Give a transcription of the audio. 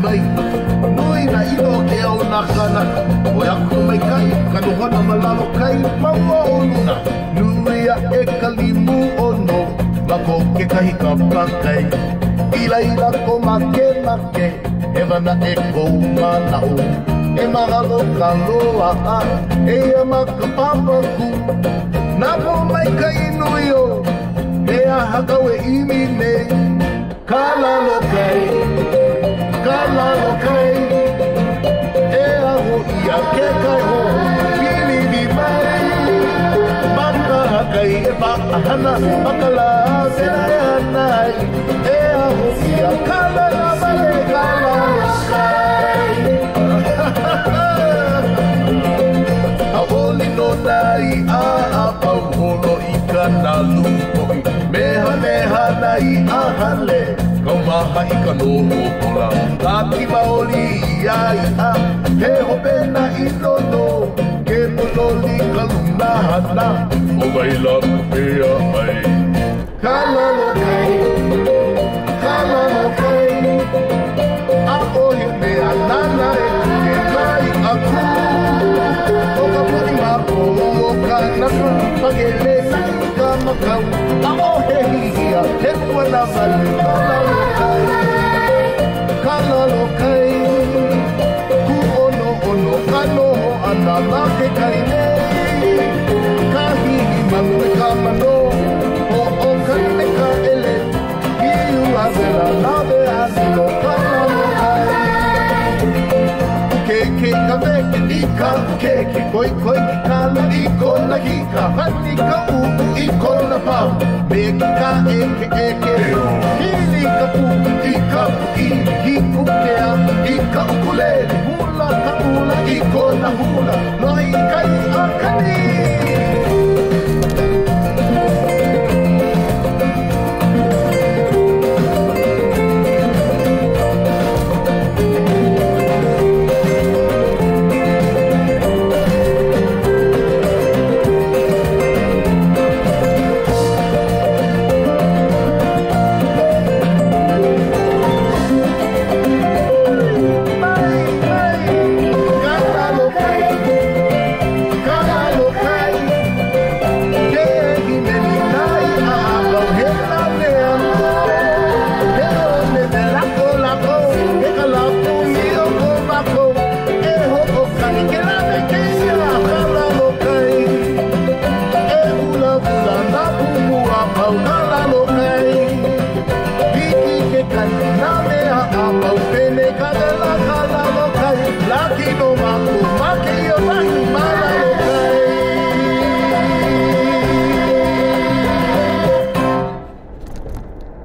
mai nui na ino ke au naka naka o yaku mai kai kanohana malalo kai maua o luna nuia e kalimu ono mako ke kahi ka pakai ila ko make make e wana e kou manao e mahalo ka loa a e amaka papaku na mo mai kai nui o e ahaka we imi nei kalalo kai e aho ia ke kai ho kili mi mai maka kai e paahana makala se nai e aho ia kalala male kalalo kai Awoli no nai a pauholo i kana lupoi meha nai a hale Kaumaha i ka noho kola Lati maoli iai a He hopena i nono Ke monoli ka lunahana O waila pupea ai Kalalo kai A ohi mea nana e Ke kai aku O ka puni mapo o ka naka Pagele nai ka makau A ohe hihia He kuana malu Kalalo kai Ku ono kano ana lake kai nei Kahihi manu e ka mano O kai me ka ele Iu azela nave asilo kalalo kai Ke ka veke i ka keke Koi ki kala i kona hika Hani ka upu i kona pau Me ki ka eke Hili ka pupu i ka pui Hi kukea i ka ukulele Hula ka hula i kona hula